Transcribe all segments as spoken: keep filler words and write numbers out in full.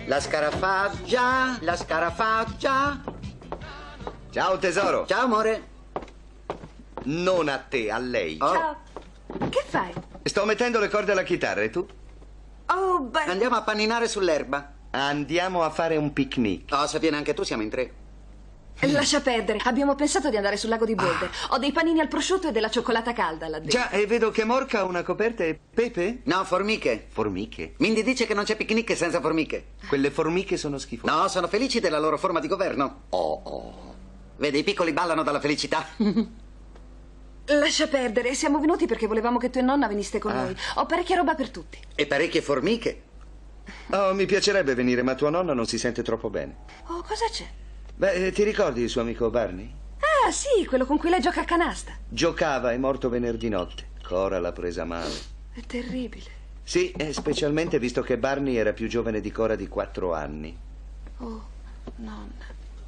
La scarafaggia, la scarafaggia. Ciao tesoro. Ciao amore. Non a te, a lei. Oh. Ciao. Che fai? Sto mettendo le corde alla chitarra e tu? Oh, beh... Andiamo a panninare sull'erba. Andiamo a fare un picnic. Oh, se viene anche tu siamo in tre. Lascia perdere. Abbiamo pensato di andare sul lago di Boulder. Ah. Ho dei panini al prosciutto e della cioccolata calda là dentro. Già, e vedo che Morca ha una coperta e Pepe? No, formiche. Formiche? Mindy dice che non c'è picnic senza formiche. Quelle formiche sono schifose. No, sono felici della loro forma di governo. Oh, oh. Vedi, i piccoli ballano dalla felicità. Lascia perdere. Siamo venuti perché volevamo che tu e nonna veniste con ah. noi. Ho parecchia roba per tutti. E parecchie formiche. Oh, mi piacerebbe venire, ma tua nonna non si sente troppo bene. Oh, cosa c'è? Beh, ti ricordi il suo amico Barney? Ah, sì, quello con cui lei gioca a canasta. Giocava, è morto venerdì notte. Cora l'ha presa male. È terribile. Sì, e specialmente visto che Barney era più giovane di Cora di quattro anni. Oh, nonna.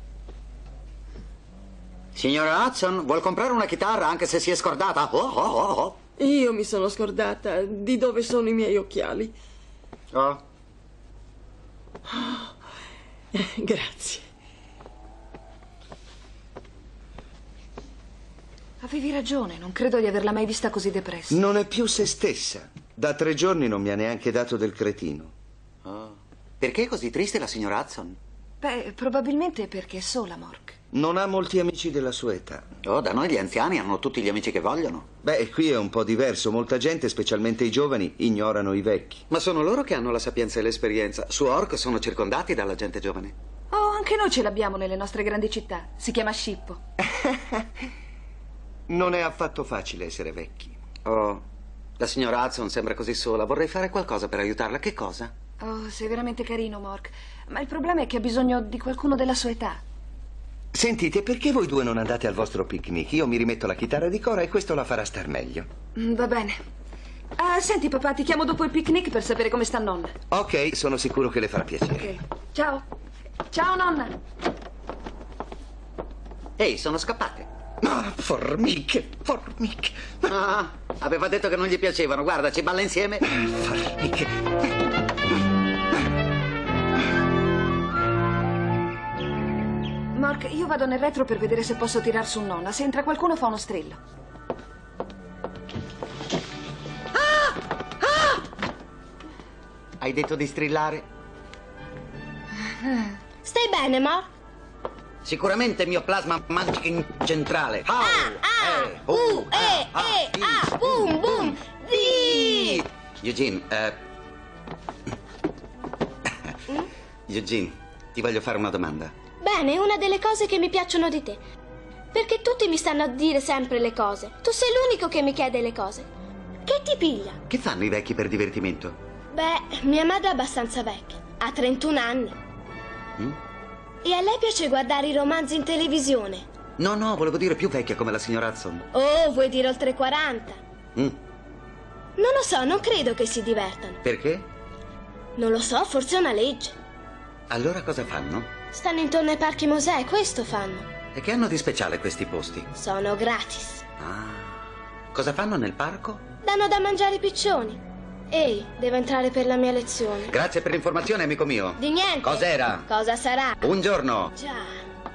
Signora Hudson, vuol comprare una chitarra anche se si è scordata? Oh, oh, oh, oh. Io mi sono scordata di dove sono i miei occhiali. Oh. Oh, eh, grazie. Avevi ragione, non credo di averla mai vista così depressa. Non è più se stessa. Da tre giorni non mi ha neanche dato del cretino. Oh. Perché è così triste la signora Hudson? Beh, probabilmente perché è sola, Mork. Non ha molti amici della sua età. Oh, da noi gli anziani hanno tutti gli amici che vogliono. Beh, qui è un po' diverso. Molta gente, specialmente i giovani, ignorano i vecchi. Ma sono loro che hanno la sapienza e l'esperienza. Su Orc sono circondati dalla gente giovane. Oh, anche noi ce l'abbiamo nelle nostre grandi città. Si chiama Scippo. Non è affatto facile essere vecchi. Oh, la signora Hudson sembra così sola. Vorrei fare qualcosa per aiutarla. Che cosa? Oh, sei veramente carino, Mork. Ma il problema è che ha bisogno di qualcuno della sua età. Sentite, perché voi due non andate al vostro picnic? Io mi rimetto la chitarra di Cora e questo la farà star meglio. Mm, va bene. Ah, senti, papà, ti chiamo dopo il picnic per sapere come sta nonna. Ok, sono sicuro che le farà piacere. Ok. Ciao. Ciao, nonna. Ehi, sono scappate. Ah, formiche, formiche. Ah, aveva detto che non gli piacevano. Guarda, ci balla insieme. Formiche. Mork, io vado nel retro per vedere se posso tirar su nonna. Se entra qualcuno fa uno strillo. Ah! Ah! Hai detto di strillare? Stai bene, Mork? Sicuramente mio plasma magico centrale. Ah, ah, eh, uh, uh, eh, ah, eh, ah, ah, boom, boom, di! Eugene, eh... mm? Eugene, ti voglio fare una domanda. Bene, una delle cose che mi piacciono di te. Perché tutti mi stanno a dire sempre le cose. Tu sei l'unico che mi chiede le cose. Che ti piglia? Che fanno i vecchi per divertimento? Beh, mia madre è abbastanza vecchia. Ha trentuno anni. Mm? E a lei piace guardare i romanzi in televisione. No, no, volevo dire più vecchia come la signora Hudson. Oh, vuoi dire oltre quaranta? Mm. Non lo so, non credo che si divertano. Perché? Non lo so, forse è una legge. Allora cosa fanno? Stanno intorno ai parchi musei, questo fanno. E che hanno di speciale questi posti? Sono gratis. Ah. Cosa fanno nel parco? Danno da mangiare i piccioni. Ehi, devo entrare per la mia lezione. Grazie per l'informazione, amico mio. Di niente. Cos'era? Cosa sarà? Buongiorno. Già.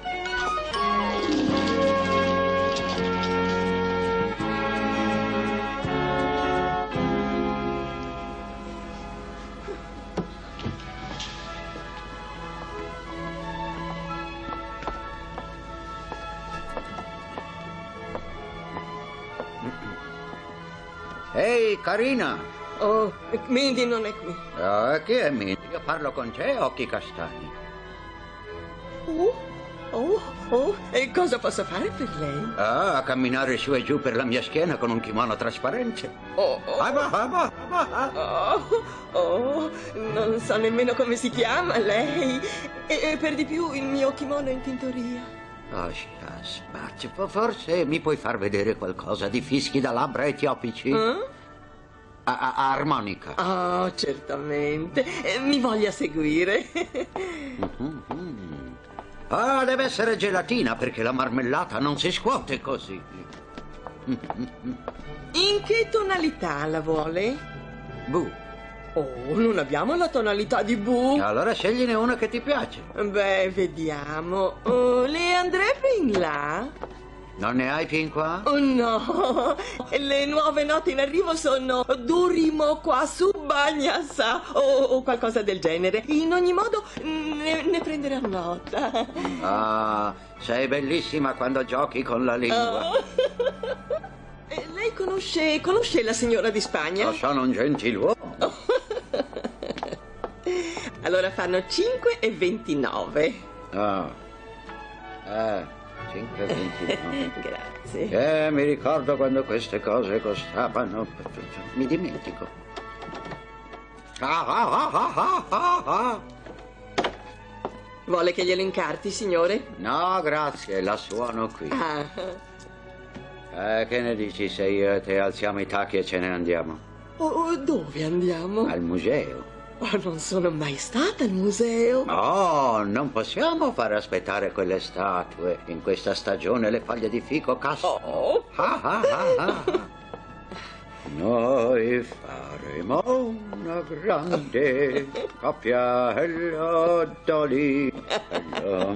Ehi, carina. Oh, Mindy non è qui. Oh, chi è Mindy? Io parlo con te, occhi castani. Oh, oh, oh, e cosa posso fare per lei? Ah, a camminare su e giù per la mia schiena con un kimono trasparente. Oh, oh. Aba, aba, aba. Oh, oh, non so nemmeno come si chiama lei. E, e per di più il mio kimono è in tintoria. Oh, aspetta, forse mi puoi far vedere qualcosa di fischi da labbra etiopici? Eh? A, a, a armonica. Oh, certamente. Eh, mi voglia seguire. Mm-hmm. Ah, deve essere gelatina perché la marmellata non si scuote così. In che tonalità la vuole? Bu. Oh, non abbiamo la tonalità di blu. Allora scegliene una che ti piace. Beh, vediamo. Oh, le andrebbe in là? Non ne hai più in qua? Oh no, le nuove note in arrivo sono Durimo qua su bagnasa o, o qualcosa del genere. In ogni modo ne, ne prenderò nota. Ah, sei bellissima quando giochi con la lingua. Oh. Eh, Lei conosce, conosce la signora di Spagna? Io sono un gentiluomo. Allora fanno cinque e ventinove. Ah, eh, cinque e ventinove. Grazie. Eh, mi ricordo quando queste cose costavano. Mi dimentico. Ah, ah, ah, ah, ah, ah. Vuole che glielo incarti, signore? No, grazie, la suono qui. Ah. Eh, che ne dici se io e te alziamo i tacchi e ce ne andiamo? Oh, dove andiamo? Al museo. Oh, non sono mai stata al museo. No, non possiamo far aspettare quelle statue. In questa stagione le foglie di fico cascano. Oh. Ah, ah, ah, ah, ah. Noi faremo una grande coppia. Hello, Dolly. Hello.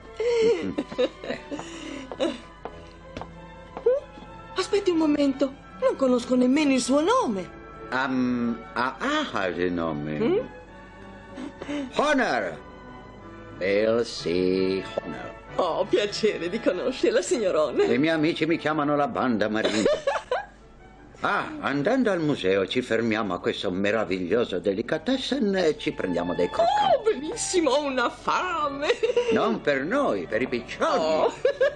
Aspetti un momento, non conosco nemmeno il suo nome. Um, ah, ah, il nome. Mm? Honor. Bill C. Honor. Oh, piacere di conoscerla, signorone. I miei amici mi chiamano la banda marina. Ah, andando al museo ci fermiamo a questo meraviglioso delicatessen e ci prendiamo dei croccanti. Oh, benissimo, ho una fame. Non per noi, per i piccioni. Oh.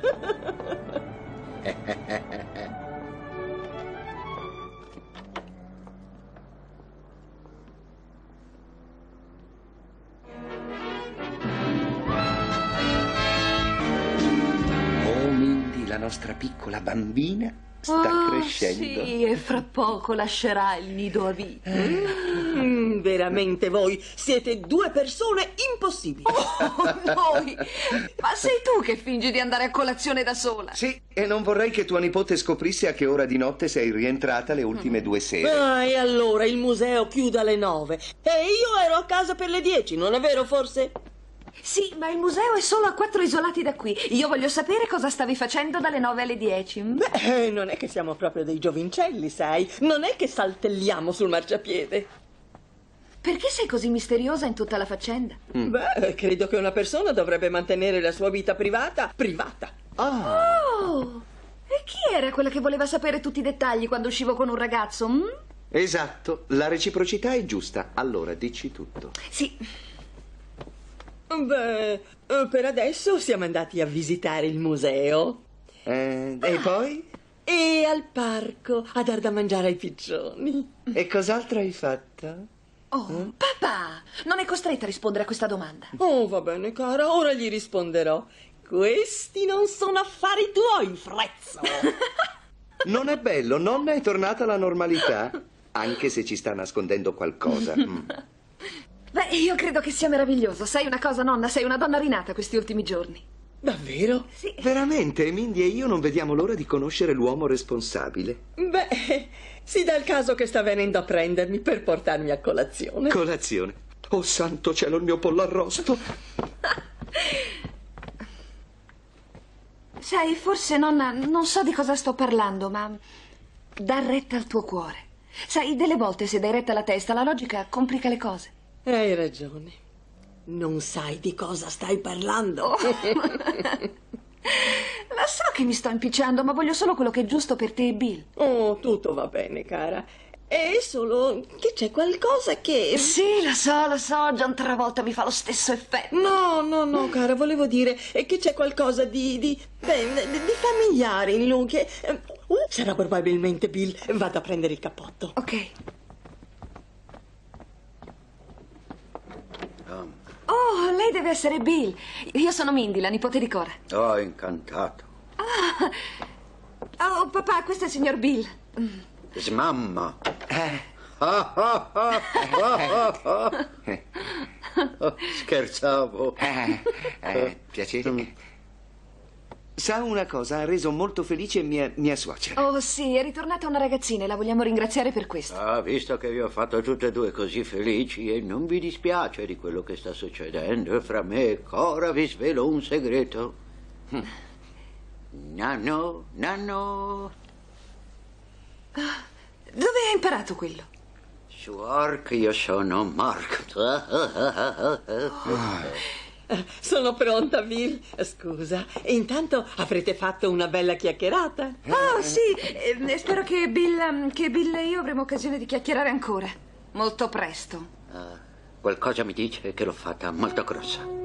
Oh, Mindy, la nostra piccola bambina sta Oh, crescendo. sì, e fra poco lascerà il nido a vita. Mm, veramente voi siete due persone impossibili. Oh, noi! Ma sei tu che fingi di andare a colazione da sola? Sì, e non vorrei che tua nipote scoprisse a che ora di notte sei rientrata le ultime due sere. Ah, e allora il museo chiude alle nove. E io ero a casa per le dieci, non è vero forse? Sì, ma il museo è solo a quattro isolati da qui. Io voglio sapere cosa stavi facendo dalle nove alle dieci. mm? Beh, non è che siamo proprio dei giovincelli, sai? Non è che saltelliamo sul marciapiede. Perché sei così misteriosa in tutta la faccenda? Beh, credo che una persona dovrebbe mantenere la sua vita privata privata. Ah, Oh! E chi era quella che voleva sapere tutti i dettagli quando uscivo con un ragazzo? mm? esatto, la reciprocità è giusta. Allora, dici tutto. Sì. Beh, eh, per adesso siamo andati a visitare il museo Eh, e poi? e al parco a dar da mangiare ai piccioni. E cos'altro hai fatto? Oh, papà! Non è costretta a rispondere a questa domanda. Oh, va bene, cara, ora gli risponderò. Questi non sono affari tuoi, frezzo. Non è bello, nonna è tornata alla normalità, anche se ci sta nascondendo qualcosa. Mm. Beh, io credo che sia meraviglioso. Sai una cosa, nonna? Sei una donna rinata questi ultimi giorni. Davvero? Sì. Veramente, Mindy e io non vediamo l'ora di conoscere l'uomo responsabile. Beh, si dà il caso che sta venendo a prendermi per portarmi a colazione. Colazione. Oh santo cielo, il mio pollo arrosto. Sai, forse, nonna, non so di cosa sto parlando, ma dà retta al tuo cuore. Sai, delle volte se dai retta alla testa, la logica complica le cose. Hai ragione. Non sai di cosa stai parlando. Lo so che mi sto impicciando, ma voglio solo quello che è giusto per te e Bill. Oh, tutto va bene, cara. È solo che c'è qualcosa che... Sì, lo so, lo so, John Travolta mi fa lo stesso effetto. No, no, no, cara, volevo dire che c'è qualcosa di... di, beh, di, di familiare in lui che... Uh, sarà probabilmente Bill. Vado a prendere il cappotto. Ok. Oh, lei deve essere Bill. Io sono Mindy, la nipote di Cora. Oh, incantato. Oh, papà, questo è il signor Bill. Smamma. Eh, Ah, ah, ah, ah, ah, ah. Oh, scherzavo. eh, eh, piacere. Sa una cosa, ha reso molto felice mia, mia suocera. Oh sì, è ritornata una ragazzina e la vogliamo ringraziare per questo. Ah, visto che vi ho fatto tutte e due così felici e non vi dispiace di quello che sta succedendo fra me e Cora, vi svelo un segreto. Hm. Nanno, nanno. Dove hai imparato quello? Su Orc io sono Mark. Sono pronta, Bill. Scusa, intanto avrete fatto una bella chiacchierata. Oh sì, eh, spero che Bill, che Bill e io avremo occasione di chiacchierare ancora. Molto presto. Uh, qualcosa mi dice che l'ho fatta molto grossa.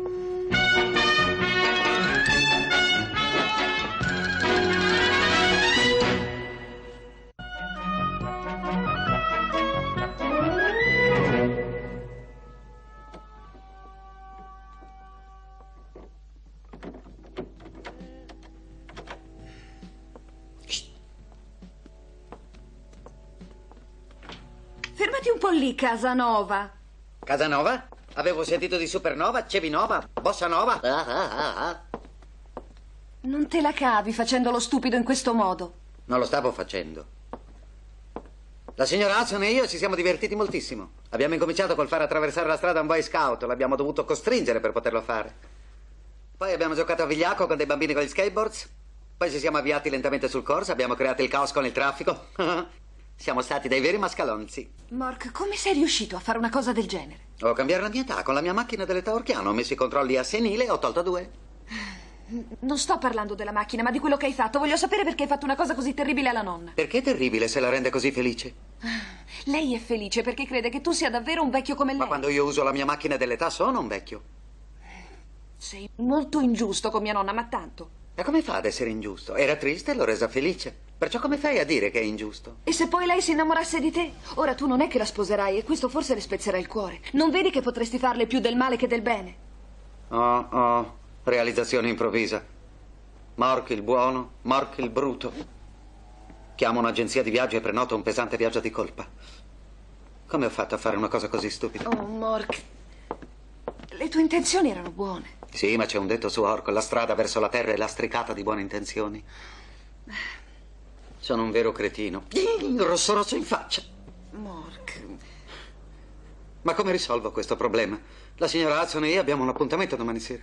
Fermati un po' lì, Casanova. Casanova? Avevo sentito di Supernova, Cevinova, Bossa Nova. Ah, ah, ah. Non te la cavi facendo lo stupido in questo modo. Non lo stavo facendo. La signora Hudson e io ci siamo divertiti moltissimo. Abbiamo incominciato col far attraversare la strada a un boy scout. L'abbiamo dovuto costringere per poterlo fare. Poi abbiamo giocato a vigliacco con dei bambini con gli skateboards. Poi ci siamo avviati lentamente sul corso. Abbiamo creato il caos con il traffico. Siamo stati dei veri mascalonzi. Mark, come sei riuscito a fare una cosa del genere? Ho cambiato la mia età con la mia macchina dell'età orchiano. Ho messo i controlli a senile e ho tolto due. Non sto parlando della macchina, ma di quello che hai fatto. Voglio sapere perché hai fatto una cosa così terribile alla nonna. Perché è terribile se la rende così felice? Lei è felice perché crede che tu sia davvero un vecchio come lei. Ma quando io uso la mia macchina dell'età sono un vecchio. Sei molto ingiusto con mia nonna, ma tanto. E come fa ad essere ingiusto? Era triste e l'ho resa felice. Perciò come fai a dire che è ingiusto? E se poi lei si innamorasse di te? Ora tu non è che la sposerai e questo forse le spezzerà il cuore. Non vedi che potresti farle più del male che del bene? Oh, oh, realizzazione improvvisa. Mark il buono, Mark il bruto. Chiamo un'agenzia di viaggio e prenoto un pesante viaggio di colpa. Come ho fatto a fare una cosa così stupida? Oh, Mark, le tue intenzioni erano buone. Sì, ma c'è un detto su Orco, la strada verso la terra è lastricata di buone intenzioni. Sono un vero cretino. Rosso rosso in faccia. Mark. Ma come risolvo questo problema? La signora Hudson e io abbiamo un appuntamento domani sera.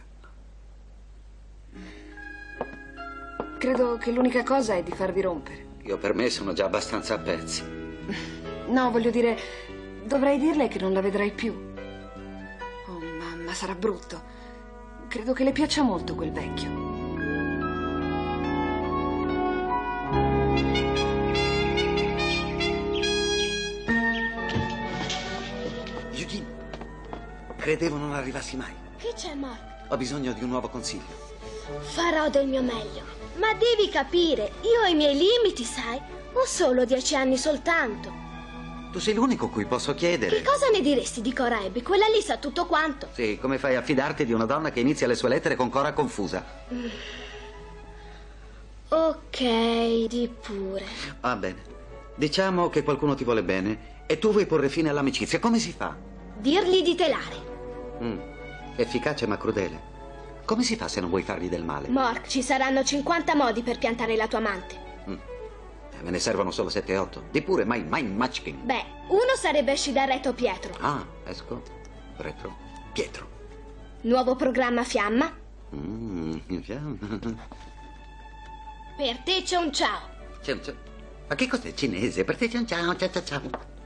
Credo che l'unica cosa è di farvi rompere. Io per me sono già abbastanza a pezzi. No, voglio dire, dovrai dirle che non la vedrai più. Oh, mamma, sarà brutto. Credo che le piaccia molto quel vecchio. Eugene, credevo non arrivassi mai. Che c'è, Mark? Ho bisogno di un nuovo consiglio. Farò del mio meglio. Ma devi capire, io ho i miei limiti, sai? Ho solo dieci anni soltanto. Tu sei l'unico cui posso chiedere. Che cosa ne diresti di Cora Abby? Quella lì sa tutto quanto. Sì, come fai a fidarti di una donna che inizia le sue lettere con Cora confusa? Mm. Ok, di pure. Va bene. Diciamo che qualcuno ti vuole bene e tu vuoi porre fine all'amicizia. Come si fa? Dirgli di telare. Mm. Efficace ma crudele. Come si fa se non vuoi fargli del male? Mark, ci saranno cinquanta modi per piantare la tua amante. Mm. Me ne servono solo sette otto. Di pure, mai, mai Munchkin. Beh, uno sarebbe esci da Retro Pietro. Ah, esco. Retro. Pietro. Nuovo programma Fiamma. Mm, fiamma. Per te c'è un ciao. C'è un ciao. Ma che cos'è cinese? Per te c'è un ciao, ciao, ciao, ciao.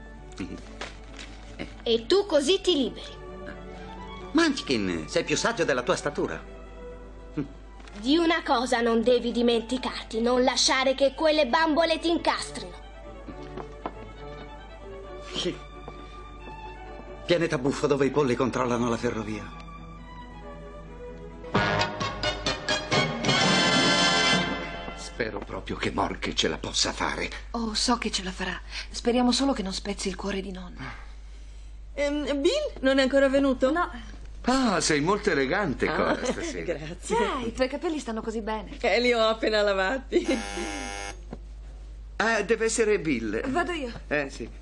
E tu così ti liberi. Munchkin, sei più saggio della tua statura. Di una cosa non devi dimenticarti, non lasciare che quelle bambole ti incastrino. Pianeta buffo dove i polli controllano la ferrovia. Spero proprio che Mark ce la possa fare. Oh, so che ce la farà. Speriamo solo che non spezzi il cuore di nonna. Ehm, Bill non è ancora venuto? No. Ah, sei molto elegante, Cora, Ah, stasera. grazie. Dai, i tuoi capelli stanno così bene. Eh, li ho appena lavati. Ah, deve essere Bill. Vado io. Eh, sì.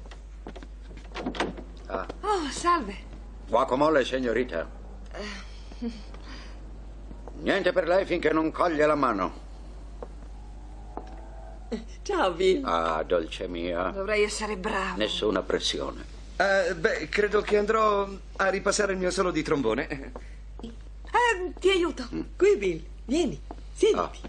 Ah. Oh, salve. Guacamole, signorita. Niente per lei finché non coglie la mano. Ciao, Bill. Ah, dolce mia. Dovrei essere bravo. Nessuna pressione. Eh, beh, credo che andrò a ripassare il mio solo di trombone. Eh, ti aiuto. Qui, Bill. Vieni, siediti.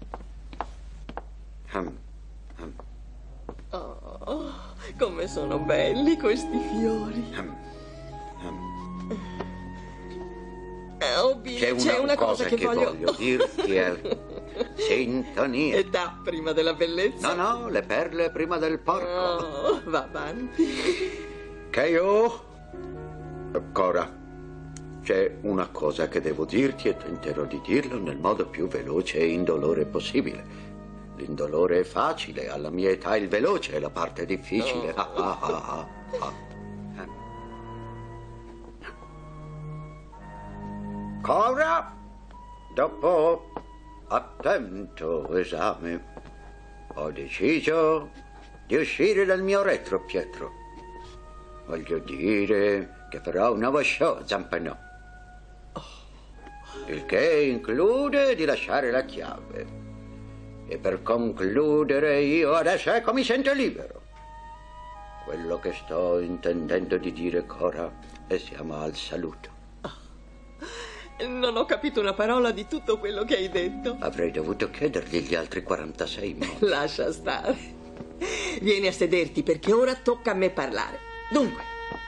Hum, hum, Oh, come sono belli questi fiori. hum, hum. Eh, Oh, Bill, C'è una, c'è una cosa, cosa che, voglio... voglio dirti, è sintonia. Età prima della bellezza. No, no, le perle prima del porco. Oh, va avanti. Che io... Cora, c'è una cosa che devo dirti e tenterò di dirlo nel modo più veloce e indolore possibile. L'indolore è facile, alla mia età il veloce è la parte difficile. Oh. Ah, ah, ah, ah, ah. Cora, dopo attento esame, ho deciso di uscire dal mio retro, Pietro. Voglio dire che farò un nuovo show, Zampano. Il che include di lasciare la chiave. E per concludere io adesso ecco mi sento libero. Quello che sto intendendo di dire, Cora, e siamo al saluto. Non ho capito una parola di tutto quello che hai detto. Avrei dovuto chiedergli gli altri quarantasei modi. Lascia stare. Vieni a sederti perché ora tocca a me parlare. Dunque,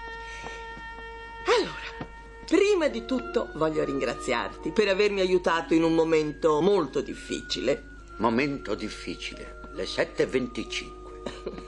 allora, prima di tutto voglio ringraziarti per avermi aiutato in un momento molto difficile. Momento difficile, le sette e venticinque.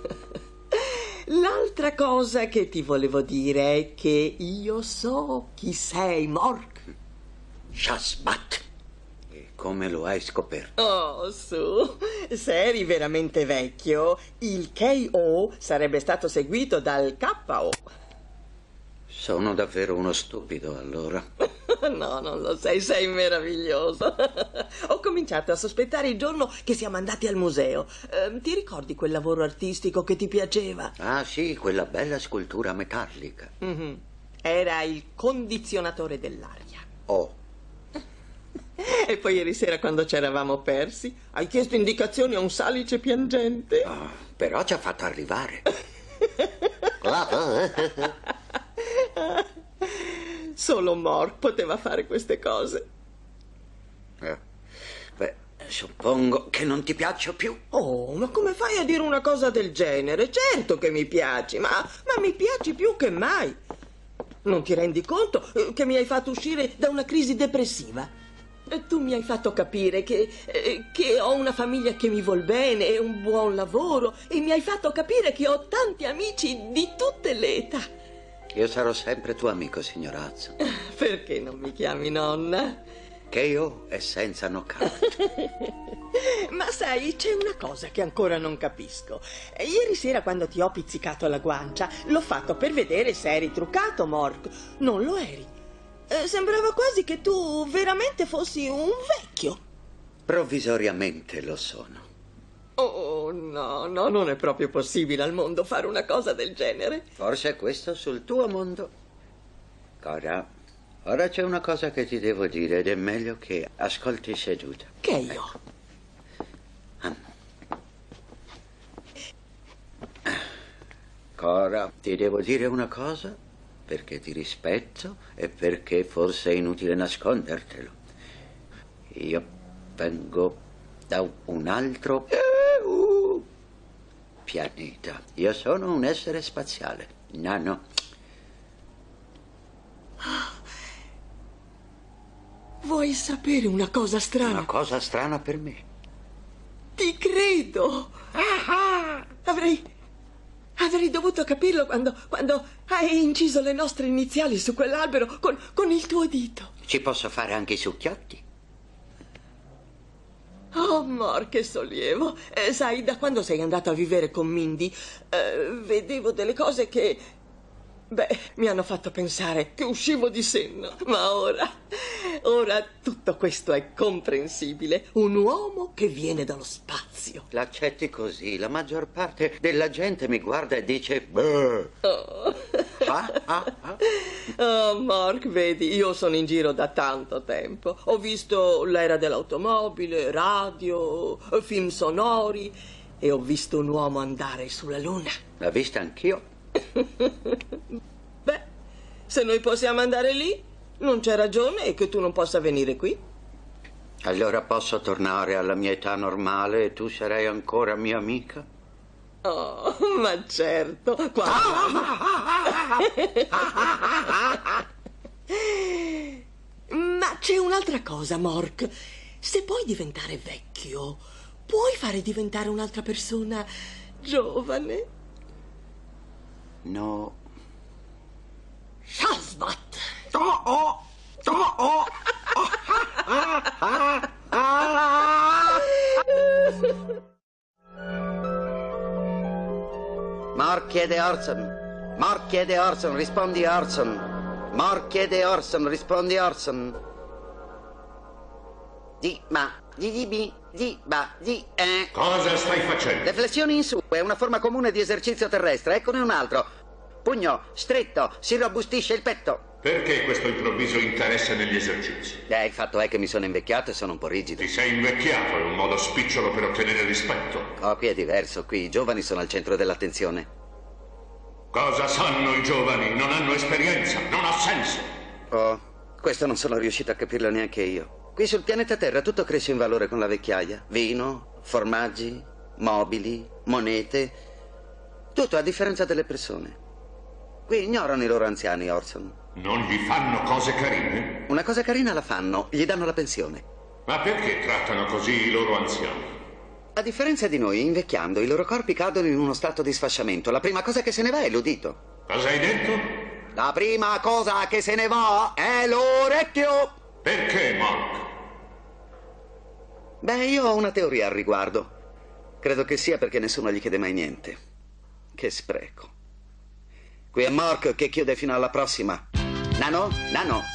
L'altra cosa che ti volevo dire è che io so chi sei, Mork. Shasbat. E come lo hai scoperto? Oh, su, se eri veramente vecchio, il K O sarebbe stato seguito dal K O. Sono davvero uno stupido, allora. No, non lo sei, sei meraviglioso. Ho cominciato a sospettare il giorno che siamo andati al museo. Eh, ti ricordi quel lavoro artistico che ti piaceva? Ah, sì, quella bella scultura metallica. Mhm. Era il condizionatore dell'aria. Oh, E poi ieri sera, quando ci eravamo persi, hai chiesto indicazioni a un salice piangente. ah, però ci ha fatto arrivare. Solo Mork poteva fare queste cose. Eh, beh, suppongo che non ti piaccio più. Oh, ma come fai a dire una cosa del genere? Certo che mi piaci, ma, ma mi piaci più che mai. Non ti rendi conto eh, che mi hai fatto uscire da una crisi depressiva? E tu mi hai fatto capire che, eh, che ho una famiglia che mi vuol bene e un buon lavoro, e mi hai fatto capire che ho tanti amici di tutte le età. Io sarò sempre tuo amico, signorazzo. Perché non mi chiami nonna? Che io è senza knockout. Ma sai, c'è una cosa che ancora non capisco. Ieri sera, quando ti ho pizzicato la guancia, l'ho fatto per vedere se eri truccato, Mork. Non lo eri. Eh, sembrava quasi che tu veramente fossi un vecchio. Provvisoriamente lo sono. Oh, no, no, non è proprio possibile al mondo fare una cosa del genere. Forse è questo sul tuo mondo. Cora, ora c'è una cosa che ti devo dire ed è meglio che ascolti seduta. Che io? Cora, ti devo dire una cosa perché ti rispetto e perché forse è inutile nascondertelo. Io vengo da un altro uh, pianeta. Io sono un essere spaziale, nano. Vuoi sapere una cosa strana? Una cosa strana per me. Ti credo. Avrei... Avrei dovuto capirlo quando, quando hai inciso le nostre iniziali su quell'albero con, con il tuo dito. Ci posso fare anche i succhiotti? Oh, Mor, che sollievo. Eh, sai, da quando sei andato a vivere con Mindy, eh, vedevo delle cose che... Beh, mi hanno fatto pensare che uscivo di senno. Ma ora... Ora tutto questo è comprensibile. Un uomo che viene dallo spazio. L'accetti così. La maggior parte della gente mi guarda e dice... Beh. Oh. Oh, Mark, vedi, io sono in giro da tanto tempo. Ho visto l'era dell'automobile, radio, film sonori e ho visto un uomo andare sulla luna. L'ho vista anch'io. Beh, se noi possiamo andare lì, non c'è ragione che tu non possa venire qui. Allora posso tornare alla mia età normale e tu sarai ancora mia amica? Oh, ma certo. Quando... Ma c'è un'altra cosa, Mork. Se puoi diventare vecchio, puoi fare diventare un'altra persona giovane? No. Shazvat! Oh, oh, oh, oh. Mark chiede Orson. Mark chiede Orson, rispondi Orson. Mark chiede Orson, rispondi Orson. Di, ma, di, di, bi, di, ba, di, eh. Cosa stai facendo? Le flessioni in su è una forma comune di esercizio terrestre. Eccone un altro. Pugno stretto, si robustisce il petto. Perché questo improvviso interesse negli esercizi? Eh, il fatto è che mi sono invecchiato e sono un po' rigido. Ti sei invecchiato, è un modo spicciolo per ottenere rispetto. Oh, qui è diverso, qui i giovani sono al centro dell'attenzione. Cosa sanno i giovani? Non hanno esperienza, non ha senso. Oh, questo non sono riuscito a capirlo neanche io. Qui sul pianeta Terra tutto cresce in valore con la vecchiaia. Vino, formaggi, mobili, monete. Tutto a differenza delle persone. Qui ignorano i loro anziani, Orson. Non gli fanno cose carine? Una cosa carina la fanno, gli danno la pensione. Ma perché trattano così i loro anziani? A differenza di noi, invecchiando, i loro corpi cadono in uno stato di sfasciamento. La prima cosa che se ne va è l'udito. Cosa hai detto? La prima cosa che se ne va è l'orecchio. Perché, Mark? Beh, io ho una teoria al riguardo. Credo che sia perché nessuno gli chiede mai niente. Che spreco. Qui è Mark che chiude fino alla prossima. Nano, Nano,